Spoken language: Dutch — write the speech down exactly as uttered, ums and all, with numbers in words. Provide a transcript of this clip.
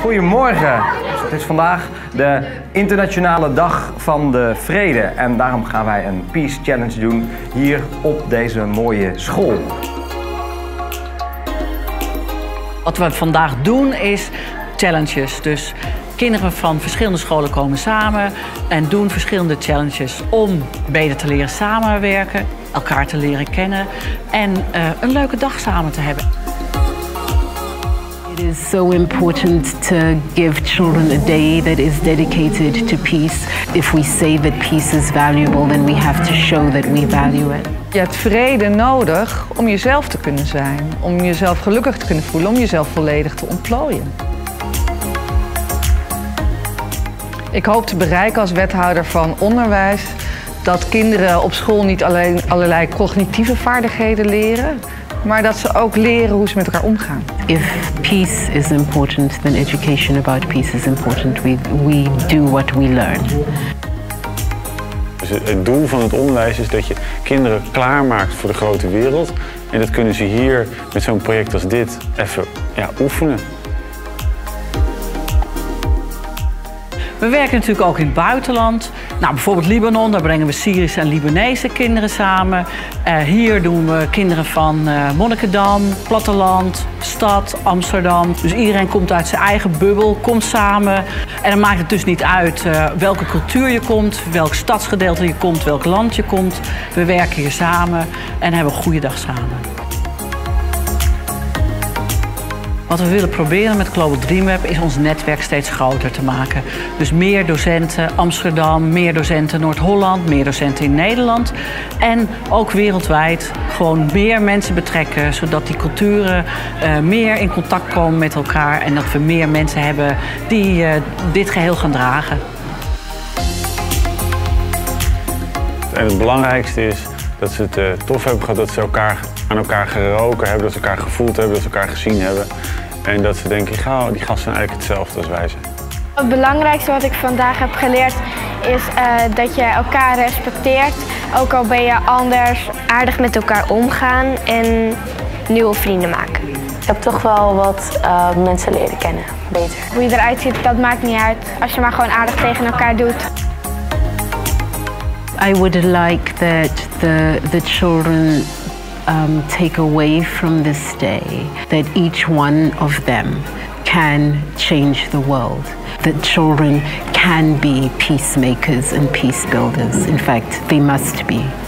Goedemorgen. Het is vandaag de internationale dag van de vrede en daarom gaan wij een Peace Challenge doen hier op deze mooie school. Wat we vandaag doen is challenges. Dus kinderen van verschillende scholen komen samen en doen verschillende challenges om beter te leren samenwerken, elkaar te leren kennen en uh, een leuke dag samen te hebben. It is so important to give children a day that is dedicated to peace. If we say that peace is valuable, then we have to show that we value it. Je hebt vrede nodig om jezelf te kunnen zijn, om jezelf gelukkig te kunnen voelen, om jezelf volledig te ontplooien. Ik hoop te bereiken als wethouder van onderwijs dat kinderen op school niet alleen allerlei cognitieve vaardigheden leren, maar dat ze ook leren hoe ze met elkaar omgaan. If peace is important, then education about peace is important. We, we do what we learn. Dus het doel van het onderwijs is dat je kinderen klaarmaakt voor de grote wereld. En dat kunnen ze hier met zo'n project als dit even ja, oefenen. We werken natuurlijk ook in het buitenland. Nou, bijvoorbeeld Libanon, daar brengen we Syrische en Libanese kinderen samen. Uh, hier doen we kinderen van uh, Monnikendam, platteland, stad, Amsterdam. Dus iedereen komt uit zijn eigen bubbel, komt samen. En dan maakt het dus niet uit uh, welke cultuur je komt, welk stadsgedeelte je komt, welk land je komt. We werken hier samen en hebben een goede dag samen. Wat we willen proberen met Global Dream Web is ons netwerk steeds groter te maken. Dus meer docenten Amsterdam, meer docenten Noord-Holland, meer docenten in Nederland. En ook wereldwijd gewoon meer mensen betrekken, zodat die culturen uh, meer in contact komen met elkaar. En dat we meer mensen hebben die uh, dit geheel gaan dragen. En het belangrijkste is dat ze het uh, tof hebben gehad, dat ze elkaar, aan elkaar geroken hebben, dat ze elkaar gevoeld hebben, dat ze elkaar gezien hebben. En dat ze denken, oh, die gasten zijn eigenlijk hetzelfde als wij zijn. Het belangrijkste wat ik vandaag heb geleerd is uh, dat je elkaar respecteert. Ook al ben je anders, aardig met elkaar omgaan en nieuwe vrienden maken. Ik heb toch wel wat uh, mensen leren kennen, beter. Hoe je eruit ziet, dat maakt niet uit. Als je maar gewoon aardig tegen elkaar doet. I would like that the, the children um, take away from this day that each one of them can change the world. That children can be peacemakers and peace builders. In fact, they must be.